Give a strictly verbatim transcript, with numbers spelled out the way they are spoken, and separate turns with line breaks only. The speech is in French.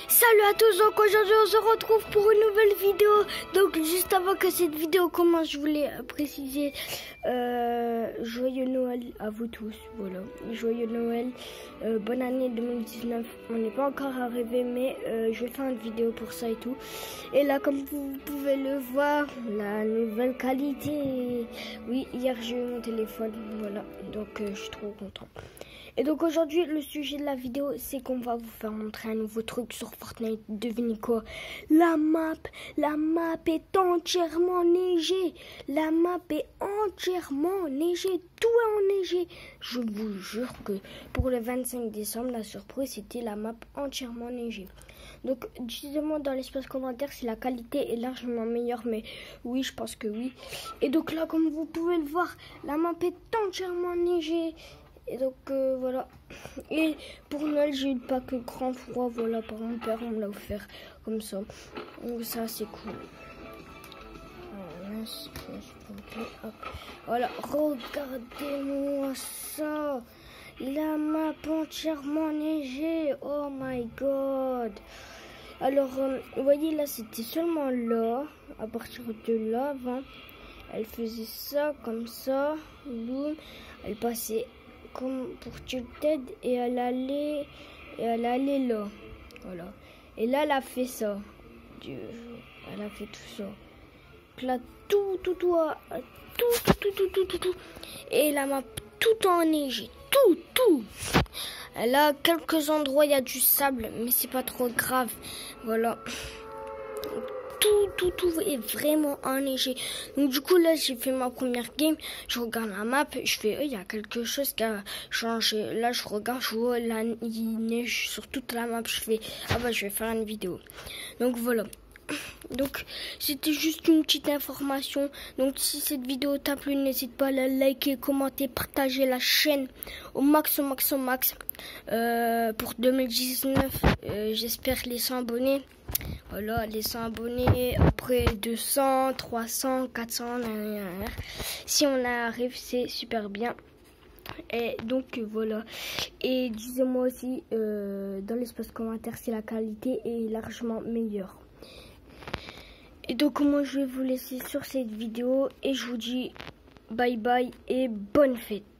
Salut à tous, donc aujourd'hui on se retrouve pour une nouvelle vidéo. Donc juste avant que cette vidéo commence, je voulais préciser euh, joyeux Noël à vous tous. Voilà, joyeux Noël, euh, bonne année deux mille dix-neuf. On n'est pas encore arrivé, mais euh, je vais faire une vidéo pour ça et tout. Et là, comme vous pouvez le voir, la nouvelle qualité. Oui, hier j'ai eu mon téléphone, voilà, donc euh, je suis trop content. Et donc aujourd'hui, le sujet de la vidéo, c'est qu'on va vous faire montrer un nouveau truc sur Fortnite. Devinez quoi? La map, la map est entièrement neigée. La map est entièrement neigée. Tout est enneigé. Je vous jure que pour le vingt-cinq décembre, la surprise, c'était la map entièrement neigée. Donc, dites-moi dans l'espace commentaire si la qualité est largement meilleure, mais oui, je pense que oui. Et donc là, comme vous pouvez le voir, la map est entièrement neigée. Et donc euh, voilà. Et pour Noël, j'ai eu le pack grand froid, voilà, par mon père, on me l'a offert comme ça. Donc ça, c'est cool. Voilà, regardez-moi ça. La map entièrement neigée. Oh my god. Alors, euh, vous voyez là, c'était seulement là. À partir de là, avant, elle faisait ça, comme ça. Boum. Elle passait comme pour Tilted et elle allait et elle allait là, voilà, et là elle a fait ça. Dieu, elle a fait tout ça. Donc là tout tout tout tout tout tout tout tout tout et la map tout enneigé, tout tout. Elle a quelques endroits il y a du sable, mais c'est pas trop grave, voilà. Tout, tout, tout est vraiment enneigé. Donc du coup là j'ai fait ma première game. Je regarde la map, je fais il oh, y a quelque chose qui a changé. Là je regarde, je vois la il neige sur toute la map. Je fais ah bah je vais faire une vidéo. Donc voilà. Donc c'était juste une petite information. Donc si cette vidéo t'a plu, n'hésite pas à la liker, commenter, partager la chaîne au max, au max, au max. Euh, pour deux mille dix-neuf, euh, j'espère les cent abonnés. Voilà, les cent abonnés, après deux cents, trois cents, quatre cents, si on arrive, c'est super bien. Et donc voilà, et disez-moi aussi euh, dans l'espace commentaire si la qualité est largement meilleure. Et donc moi je vais vous laisser sur cette vidéo et je vous dis bye bye et bonne fête.